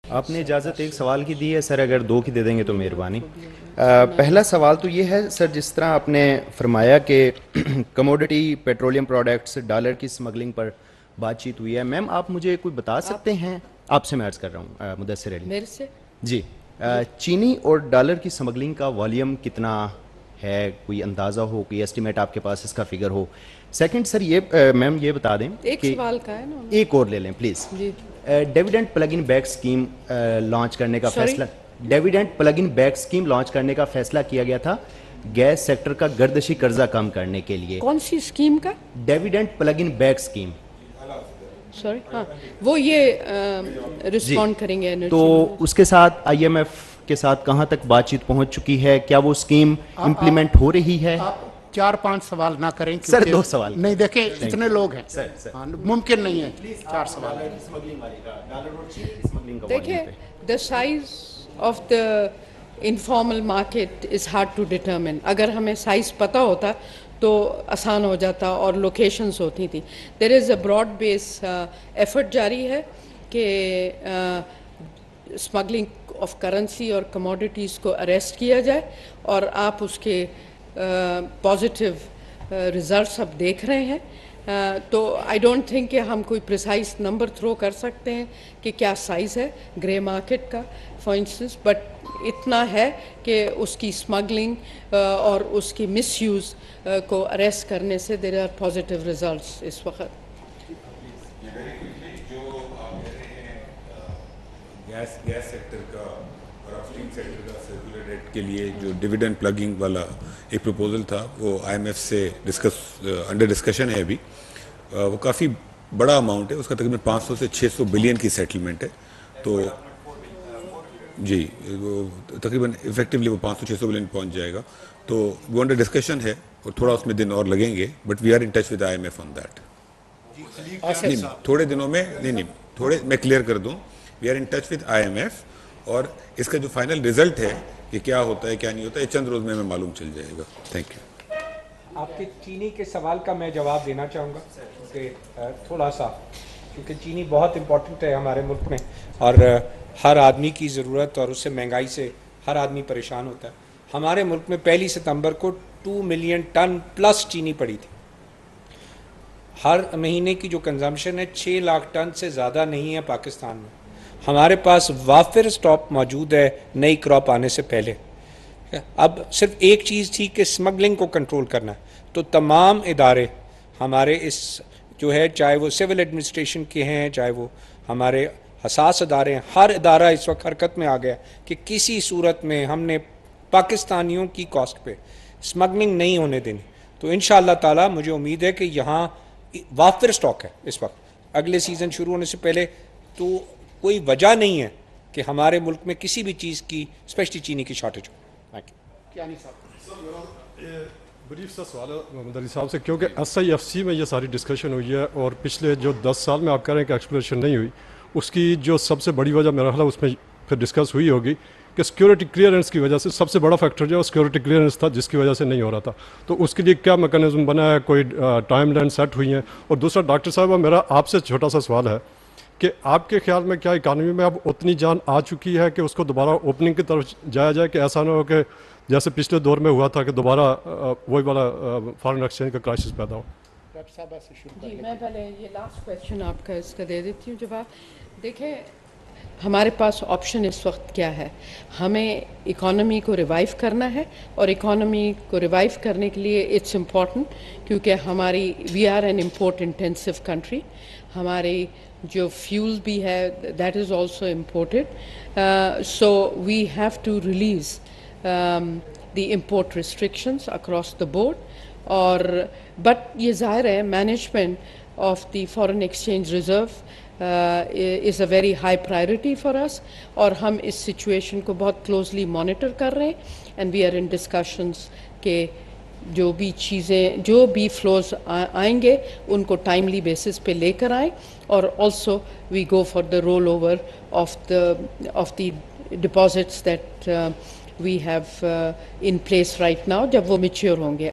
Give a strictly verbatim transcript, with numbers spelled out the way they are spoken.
آپ نے اجازت ایک سوال کی دی ہے سر، اگر دو کی دے دیں گے تو مہربانی. پہلا سوال تو یہ ہے سر، جس طرح آپ نے فرمایا کہ کموڈٹی پیٹرولیم پروڈکٹس ڈالر کی سمگلنگ پر بات چیت ہوئی ہے، میم آپ مجھے کوئی بتا سکتے ہیں، آپ سے میں عرض کر رہا ہوں مدثر علی میرے سے جی، چینی اور ڈالر کی سمگلنگ کا والیوم کتنا ہے، کوئی اندازہ ہو، کوئی ایسٹیمیٹ آپ کے پاس اس کا فگر ہو؟ سیکنڈ سر یہ میم یہ بتا دیں ایک کہ سوال کا ہے نا، ایک اور لے لیں پلیز. جی dividend plug in back scheme launch کرنے کا سوری فیصلہ dividend plug in back scheme launch کرنے کا فیصلہ کیا گیا تھا گیس سیکٹر کا گردشی قرضہ کم کرنے کے لیے. کون سی اسکیم کا؟ Dividend plug in back scheme. Sorry ہاں وہ یہ رسپونڈ کریں گے. تو اس کے ساتھ آئی ایم ایف کے ساتھ کہاں تک بات چیت پہنچ چکی ہے؟ کیا وہ اسکیم امپلیمنٹ ہو رہی ہے؟ چار پانچ سوال نہ کریں سر دو سوال نہیں، دیکھیں اتنے لوگ ہیں ممکن نہیں ہے چار سوال. دیکھیں the size of the informal market is hard to determine. اگر ہمیں سائز پتہ ہوتا تو آسان ہو جاتا اور لوکیشنز ہوتی تھیں. دیر از اے براڈ بیس ایفرٹ جاری ہے کہ اسمگلنگ آف کرنسی اور کموڈیٹیز کو اریسٹ کیا جائے، اور آپ اس کے پازیٹیو ریزلٹس اب دیکھ رہے ہیں. تو آئی ڈونٹ تھنک کہ ہم کوئی پریسائز نمبر تھرو کر سکتے ہیں کہ کیا سائز ہے گرے مارکیٹ کا فار انسٹنس، بٹ اتنا ہے کہ اس کی اسمگلنگ اور اس کی مس یوز کو اریسٹ کرنے سے دیر آر پازیٹیو ریزلٹس اس وقت. گیس گیس سیکٹر کا اور اپ اسٹریم سیکٹر کا سرکولر ریٹ کے لیے جو ڈیویڈنڈ پلگنگ والا ایک پروپوزل تھا، وہ آئی ایم ایف سے ڈسکس انڈر ڈسکشن ہے ابھی. وہ کافی بڑا اماؤنٹ ہے، اس کا تقریباً پانچ سو سے چھ سو بلین کی سیٹلمنٹ ہے. تو جی وہ تقریباً افیکٹولی وہ پانچ سو چھ سو بلین پہنچ جائے گا. تو وہ انڈر ڈسکشن ہے اور تھوڑا اس میں دن اور لگیں گے، but we are in touch with I M F on that. نہیں تھوڑے دنوں میں نہیں نہیں تھوڑے میں کلیئر کر دوں، we are in touch with I M F, اور اس کا جو فائنل رزلٹ ہے کہ کیا ہوتا ہے کیا نہیں ہوتا ہے چند روز میں ہمیں معلوم چل جائے گا. Thank you. آپ کے چینی کے سوال کا میں جواب دینا چاہوں گا کہ تھوڑا سا، کیونکہ چینی بہت امپورٹنٹ ہے ہمارے ملک میں، اور ہر آدمی کی ضرورت، اور اس سے مہنگائی سے ہر آدمی پریشان ہوتا ہے. ہمارے ملک میں پہلی ستمبر کو ٹو ملین ٹن پلس چینی پڑی تھی. ہر مہینے کی جو کنزمپشن ہے چھ لاکھ ٹن سے زیادہ نہیں ہے پاکستان میں. ہمارے پاس وافر سٹاک موجود ہے نئی کراپ آنے سے پہلے. اب صرف ایک چیز تھی کہ اسمگلنگ کو کنٹرول کرنا ہے. تو تمام ادارے ہمارے اس جو ہے، چاہے وہ سول ایڈمنسٹریشن کے ہیں، چاہے وہ ہمارے حساس ادارے ہیں، ہر ادارہ اس وقت حرکت میں آ گیا کہ کسی صورت میں ہم نے پاکستانیوں کی کاسٹ پہ اسمگلنگ نہیں ہونے دینی. تو انشاءاللہ تعالی مجھے امید ہے کہ یہاں وافر سٹاک ہے اس وقت اگلے سیزن شروع ہونے سے پہلے. تو کوئی وجہ نہیں ہے کہ ہمارے ملک میں کسی بھی چیز کی اسپیشلی چینی کی شارٹیج ہو. بریف سا سوال ہے محمد علی صاحب سے، کیونکہ ایس آئی ایف سی میں یہ ساری ڈسکشن ہوئی ہے، اور پچھلے جو دس سال میں آپ کہہ رہے ہیں کہ ایکسپلوریشن نہیں ہوئی، اس کی جو سب سے بڑی وجہ میرا خیال ہے اس میں پھر ڈسکس ہوئی ہوگی کہ سیکورٹی کلیئرنس کی وجہ سے سب سے بڑا فیکٹر جو ہے سیکورٹی کلیئرنس تھا، جس کی وجہ سے نہیں ہو رہا تھا. تو اس کے لیے کیا میکانزم بنا ہے، کوئی ٹائم لائن سیٹ ہوئی ہیں؟ اور دوسرا ڈاکٹر صاحب میرا آپ سے چھوٹا سا سوال ہے کہ آپ کے خیال میں کیا اکانومی میں اب اتنی جان آ چکی ہے کہ اس کو دوبارہ اوپننگ کی طرف جایا جائے، کہ ایسا نہ ہو کہ جیسے پچھلے دور میں ہوا تھا کہ دوبارہ وہی والا فارن ایکسچینج کا کرائسس پیدا ہو؟ جی میں پہلے یہ لاسٹ کویشچن آپ کا اس کا دے دیتی ہوں جواب. دیکھیں ہمارے پاس آپشن اس وقت کیا ہے، ہمیں اکانومی کو ریوائیو کرنا ہے، اور اکانومی کو ریوائیو کرنے کے لیے اٹس امپورٹنٹ کیونکہ ہماری we are an import intensive country. ہماری جو فیول بھی ہے that is also imported. So we have to release the import restrictions across the board. اور بٹ یہ ظاہر ہے management of the foreign exchange reserve is a very high priority for us, اور ہم اس سچویشن کو بہت کلوزلی مانیٹر کر رہے ہیں. And we are in discussions کہ جو بھی چیزیں جو بھی فلوز آئیں گے ان کو ٹائملی بیسس پہ لے کر آئیں. اور also we go for the roll over of the off the deposits that we have in place right now, جب وہ میچیور ہوں گے.